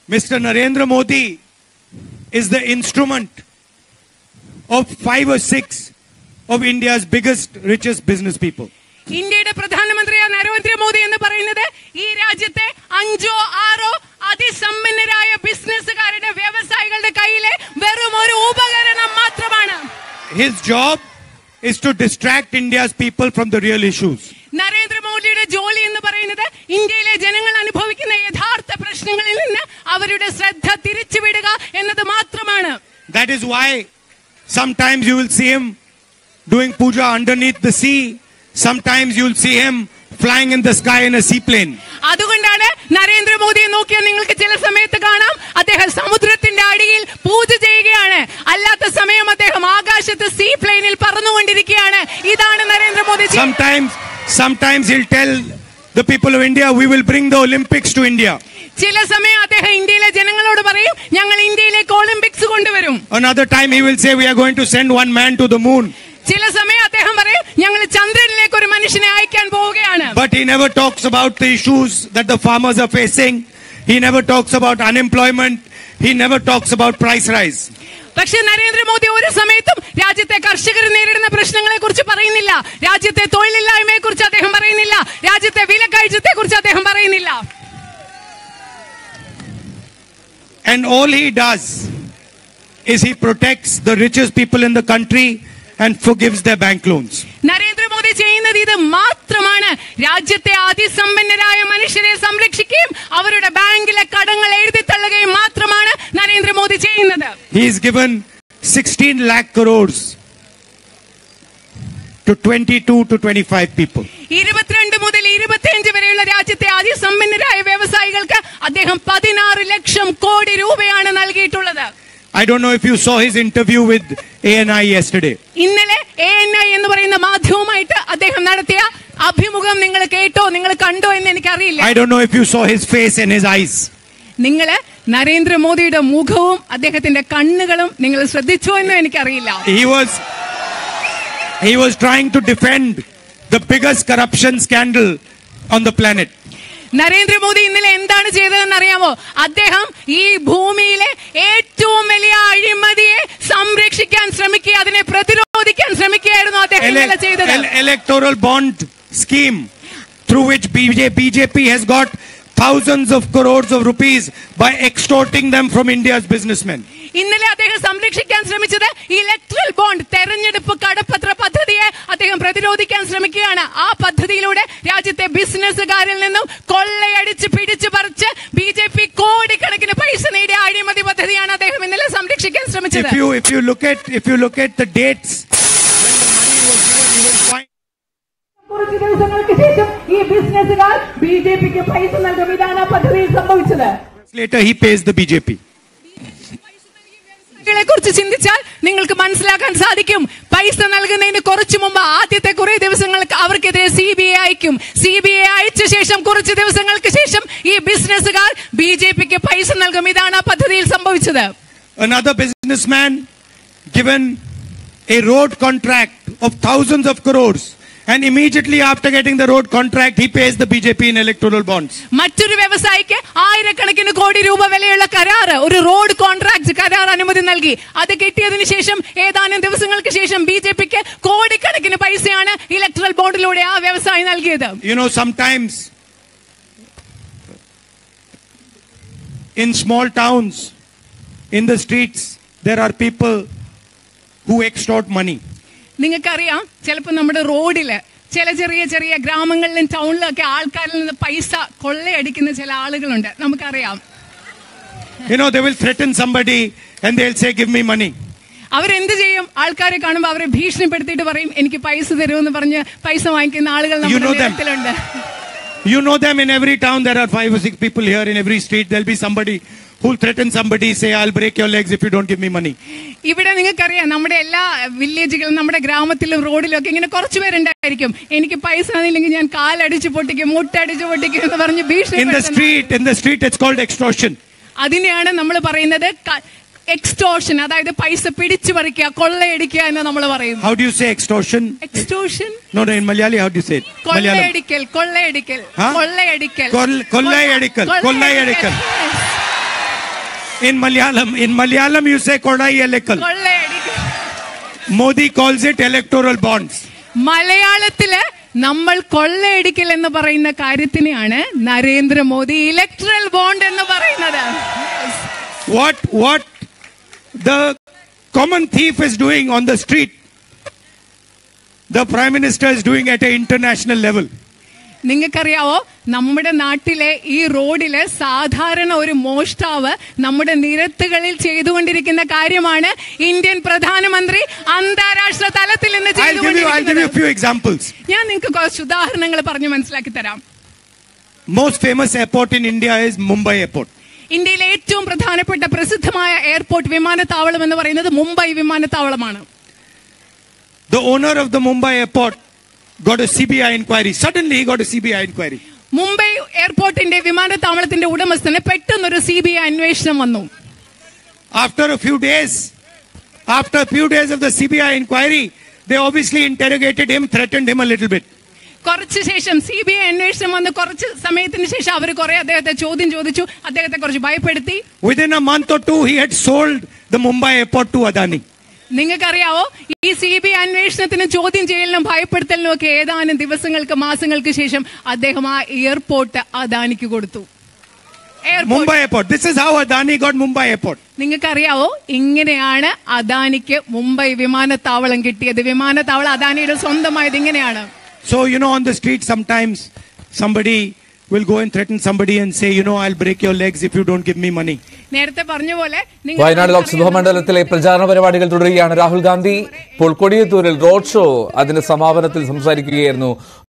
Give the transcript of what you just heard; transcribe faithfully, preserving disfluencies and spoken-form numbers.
Mister Narendra Modi is the instrument of five or six of India's biggest, richest business people. ഇന്ത്യയുടെ പ്രധാനമന്ത്രിയായ നരേന്ദ്രമോദി എന്ന് പറയുന്നത് ഈ രാജ്യത്തെ അഞ്ചോ ആറോ അതിസമ്പന്നരായ ബിസിനസ്സുകാരുടെ വ്യവസായികളുടെ കയ്യിലെ വെറും ഒരു ഉപകരണം മാത്രമാണ്. His job is to distract India's people from the real issues. നരേന്ദ്രമോദിയുടെ ജോലി എന്ന് പറയുന്നത് ഇന്ത്യയിലെ ജനങ്ങൾ അനുഭവിക്കുന്ന യഥാർത്ഥ പ്രശ്നങ്ങളിൽ നിന്ന് അവരുടെ ശ്രദ്ധ തിരിച്ചുവിടുക എന്നത് മാത്രമാണ്. That is why sometimes you will see him doing puja underneath the sea. Sometimes you will see him flying in the sky in a seaplane. അതുകൊണ്ടാണ് നരേന്ദ്രമോദിയെ നോക്കിയാൽ നിങ്ങൾക്ക് ചില സമയത്ത് കാണാം അദ്ദേഹം സമുദ്രത്തിന്റെ അടിയിൽ പൂജ ചെയ്യുകയാണ്, അല്ലാത്ത സമയം അദ്ദേഹം ആകാശത്ത് സീ പ്ലെയിനിൽ പറന്നുകൊണ്ടിരിക്കുകയാണ്. ഇതാണ് Narendra Modi. Sometimes sometimes he'll tell the people of India, we will bring the Olympics to India. ചില സമയം അദ്ദേഹം ഇന്ത്യയിലെ ജനങ്ങളോട് പറയും, ഞങ്ങൾ ഇന്ത്യയിലേക്ക് ഒളിമ്പിക്സ് കൊണ്ടുവരും. Another time he will say, we are going to send one man to the moon. ചില സമയം അദ്ദേഹം പറയും, ഞങ്ങൾ ചന്ദ്രനിലേക്ക് ഒരു മനുഷ്യനെ അയക്കാൻ പോവുകയാണ്. But he never talks about the issues that the farmers are facing. He never talks about unemployment. He never talks about price rise. പക്ഷേ നരേന്ദ്രമോദി ഒരു സമയത്തും രാജ്യത്തെ കർഷകർ നേരിടുന്ന പ്രശ്നങ്ങളെ കുറിച്ച് പറയുന്നില്ല, രാജ്യത്തെ തൊഴിലില്ലായ്മയെ കുറിച്ച് അദ്ദേഹം പറയുന്നില്ല, രാജ്യത്തെ വിലക്കയറ്റത്തെ കുറിച്ച് അദ്ദേഹം പറയുന്നില്ല. And all he does is he protects the richest people in the country and forgives their bank loans. Narendra Modi ചെയ്യുന്നത് ഇത് മാത്രമാണ്. രാജ്യത്തെ അതിസമ്പന്നരായ മനുഷ്യരെ സംരക്ഷിക്കുകയും അവരുടെ ബാങ്കിലെ കടങ്ങൾ എഴുതി തള്ളുകയും മാത്രമാണ് നരേന്ദ്രമോദി ചെയ്യുന്നത്. He has given sixteen lakh crores to twenty-two to twenty-five people. ഇരുപത്തിരണ്ട് മുതൽ ഇരുപത്തിയഞ്ച് വരെയുള്ള രാജ്യത്തെ അതിസമ്പന്നരായ വ്യവസായികൾക്ക് അദ്ദേഹം പതിനാറ് ലക്ഷം കോടി രൂപയാണ് നൽകിയിട്ടുള്ളത്. I don't know if you saw his interview with A N I yesterday. ഇന്നലെ എ എൻ ഐ എന്ന് പറയുന്ന മാധ്യമവുമായിട്ട് അദ്ദേഹം നടത്തിയ അഭിമുഖം നിങ്ങൾ കേട്ടോ, നിങ്ങൾ കണ്ടോ എന്ന് എനിക്കറിയില്ല. I don't know if you saw his face and his eyes. നിങ്ങൾ നരേന്ദ്രമോദിയുടെ മുഖവും അദ്ദേഹത്തിന്റെ കണ്ണുകളും നിങ്ങൾ ശ്രദ്ധിച്ചോ എന്ന് എനിക്കറിയില്ല. He was he was trying to defend the biggest corruption scandal on the planet. Narendra Modi ഇന്നലെ എന്താണ് ചെയ്തതെന്ന് അറിയാമോ? അദ്ദേഹം ഈ ഭൂമിയിലെ ഏറ്റവും വലിയ അഴിമതിയെ സംരക്ഷിക്കാൻ ശ്രമിക്കുക, അതിനെ പ്രതിരോധിക്കാൻ ശ്രമിക്കുകയായിരുന്നു അദ്ദേഹം ഇന്നലെ ചെയ്തത്. Electoral bond scheme through which B J P has got thousands of crores of rupees by extorting them from India's businessmen. ഇന്നലെ അദ്ദേഹം സംരക്ഷിക്കാൻ ശ്രമിച്ചത് ഇലക്ട്രൽ ബോണ്ട്, തെരഞ്ഞെടുപ്പ് കടപ്പത്ര പദ്ധതിയെ അദ്ദേഹം പ്രതിരോധിക്കാൻ ശ്രമിക്കുകയാണ്. ആ പദ്ധതിയിലൂടെ രാജ്യത്തെ ബിസിനസ്സുകാരിൽ നിന്നും കൊള്ളയടിച്ച് പിടിച്ചു പറിച്ച് ബി ജെ പി കോടിക്കണക്കിന് പൈസ നേടിയ അഴിമതി പദ്ധതിയാണ് അദ്ദേഹം ഇന്നലെ സംരക്ഷിക്കാൻ ശ്രമിച്ചത്. If you if you look at if you look at the dates when the money was given, you will find കുറച്ച് ദിവസങ്ങൾക്ക് ശേഷം ഈ ബിസിനസ്സുകാർ ബി ജെ പിക്ക് പൈസ നൽകും. ഇതാണ് പദ്ധതിയിൽ സംഭവിച്ചത്. later he pays the B J P. കുറിച്ച് ചിന്തിച്ചാൽ നിങ്ങൾക്ക് മനസ്സിലാക്കാൻ സാധിക്കും, പൈസ നൽകുന്നതിന് കുറച്ചു മുമ്പ് ആദ്യത്തെ കുറെ ദിവസങ്ങൾക്ക് അവർക്കെതിരെ സി ബി ഐ അയക്കും. സി ബി ഐ അയച്ച ശേഷം കുറച്ച് ദിവസങ്ങൾക്ക് ശേഷം ഈ ബിസിനസ്സുകാർ ബി ജെ പിക്ക് പൈസ നൽകും. ഇതാണ് ആ പദ്ധതിയിൽ സംഭവിച്ചത്. Another businessman given a road contract of thousands of crores, and immediately after getting the road contract he pays the B J P in electoral bonds. മറ്റൊരു വ്യവസായിക്ക് ആയിരക്കണക്കിന് കോടി രൂപ വിലയുള്ള കരാർ, ഒരു റോഡ് കോൺട്രാക്ട് കരാർ അനുമതി നൽകി. അത് കിട്ടിയതിനു ശേഷം ഏതാനും ദിവസങ്ങൾക്ക് ശേഷം ബി ജെ പിക്ക് കോടിക്കണക്കിന് പൈസയാണ് ഇലക്ട്രൽ ബോണ്ടിലൂടെ ആ വ്യവസായി നൽകിയത്. You know, sometimes in small towns, in the streets, there are people who extort money. നിങ്ങൾക്കറിയാം, ചിലപ്പോൾ നമ്മുടെ റോഡില് ചില ചെറിയ ചെറിയ ഗ്രാമങ്ങളിലും ടൗണിലൊക്കെ ആൾക്കാരിൽ നിന്ന് പൈസ കൊള്ളയടിക്കുന്ന ചില ആളുകളുണ്ട്, നമുക്കറിയാം. You know, they will threaten somebody and they'll say, give me money. അവരെന്ത് ചെയ്യും? ആൾക്കാരെ കാണുമ്പോൾ അവരെ ഭീഷണിപ്പെടുത്തിയിട്ട് പറയും, എനിക്ക് പൈസ തരുമെന്ന് പറഞ്ഞ് പൈസ വാങ്ങിക്കുന്ന ആളുകൾ നമ്മുടെ നഗരത്തിലുണ്ട്. You know them. In every town there are five or six people here. In every street there'll be somebody who'll threaten somebody, say, I'll break your legs if you don't give me money. ഇവിടെ നിങ്ങൾക്കറിയാം, നമ്മുടെ എല്ലാ വില്ലേജുകളും നമ്മുടെ ഗ്രാമത്തിലും റോഡിലും ഒക്കെ ഇങ്ങനെ കുറച്ചു പേരുണ്ടായിരിക്കും, എനിക്ക് പൈസ തന്നില്ലെങ്കിൽ ഞാൻ കാലടിച്ച് പൊട്ടിക്കും, മുട്ടടിച്ച് പൊട്ടിക്കും എന്ന് പറഞ്ഞ് ഭീഷണി. In the street, in the street it's called extortion. അതിനെയാണ് നമ്മൾ പറയുന്നത് എക്സ്റ്റോർഷൻ, അതായത് പൈസ പിടിച്ചു പറിക്കുക, കൊള്ളയടിക്കുക എന്ന് നമ്മൾ പറയും. How do you say extortion? Extortion? No, no, in Malayali how do you say it? കൊള്ളയടിക്കൽ, കൊള്ളയടിക്കൽ, കൊള്ളയടിക്കൽ, കൊള്ളയടിക്കൽ, കൊള്ളയടിക്കൽ. In Malayalam, in Malayalam you say Kodayalekal. Modi calls it electoral bonds. മലയാളത്തില് നമ്മൾ കൊള്ളയടിക്കൽ എന്ന് പറയുന്ന കാര്യത്തിനെയാണ് നരേന്ദ്രമോദി ഇലക്ട്രൽ ബോണ്ട് എന്ന് പറയുന്നത്. What what the common thief is doing on the street, the Prime Minister is doing at an international level. നിങ്ങൾക്കറിയാവോ, നമ്മുടെ നാട്ടിലെ ഈ റോഡില് സാധാരണ ഒരു മോഷ്ടാവ് നമ്മുടെ നിരത്തുകളിൽ ചെയ്തുകൊണ്ടിരിക്കുന്ന കാര്യമാണ് ഇന്ത്യൻ പ്രധാനമന്ത്രി അന്താരാഷ്ട്ര തലത്തിൽ നിന്ന് ചെയ്തുകൊണ്ടിരിക്കുന്നത്. ഞാൻ നിങ്ങൾക്ക് കുറച്ച് ഉദാഹരണങ്ങൾ പറഞ്ഞു മനസ്സിലാക്കി തരാം. Most famous airport in India is Mumbai airport. ഇന്ത്യയിലെ ഏറ്റവും പ്രധാനപ്പെട്ട പ്രസിദ്ധമായ എയർപോർട്ട് വിമാനത്താവളം എന്ന് പറയുന്നത് Mumbai വിമാനത്താവളമാണ്. The owner of the Mumbai airport got a C B I inquiry. Suddenly he got a C B I inquiry. Mumbai എയർപോർട്ടിന്റെ വിമാനത്താവളത്തിന്റെ ഉടമസ്ഥന് പെട്ടെന്നൊരു സി ബി ഐ അന്വേഷണം വന്നു. After a few days, after a few days of the C B I inquiry, they obviously interrogated him, threatened him a little bit. കുറച്ച് ശേഷം C B I അന്വേഷണം വന്ന് കുറച്ച് സമയത്തിന് ശേഷം അവർ കുറെ അദ്ദേഹത്തെ ചോദ്യം ചോദിച്ചു, അദ്ദേഹത്തെ കുറച്ച് ഭയപ്പെടുത്തി. Within a month or two, he had sold the Mumbai airport to Adani. നിങ്ങൾക്കറിയാവോ, ഈ സി ബി ഐ അന്വേഷണത്തിന് ചോദ്യം ചെയ്യലിനും ഭയപ്പെടുത്തലിനും ഒക്കെ ഏതാനും ദിവസങ്ങൾക്ക് മാസങ്ങൾക്ക് ശേഷം അദ്ദേഹം ആ എയർപോർട്ട് അദാനിക്ക് കൊടുത്തു. Mumbai airport. This is how Adani got Mumbai airport. നിങ്ങൾക്കറിയാവോ, ഇങ്ങനെയാണ് അദാനിക്ക് മുംബൈ വിമാനത്താവളം കിട്ടിയത്. വിമാനത്താവളം അദാനിയുടെ സ്വന്തമായത് ഇങ്ങനെയാണ്. So you know, on the street sometimes somebody will go and threaten somebody and say, you know, I'll break your legs if you don't give me money. നേരത്തെ പറഞ്ഞ പോലെ വയനാട് ലോക്സഭാ മണ്ഡലത്തിലെ പ്രചാരണ പരിപാടികൾ തുടരുകയാണ്. രാഹുൽ ഗാന്ധി ഇപ്പോൾ കൊടിയത്തൂരിൽ റോഡ് ഷോ അതിന്റെ സമാപനത്തിൽ സംസാരിക്കുകയായിരുന്നു.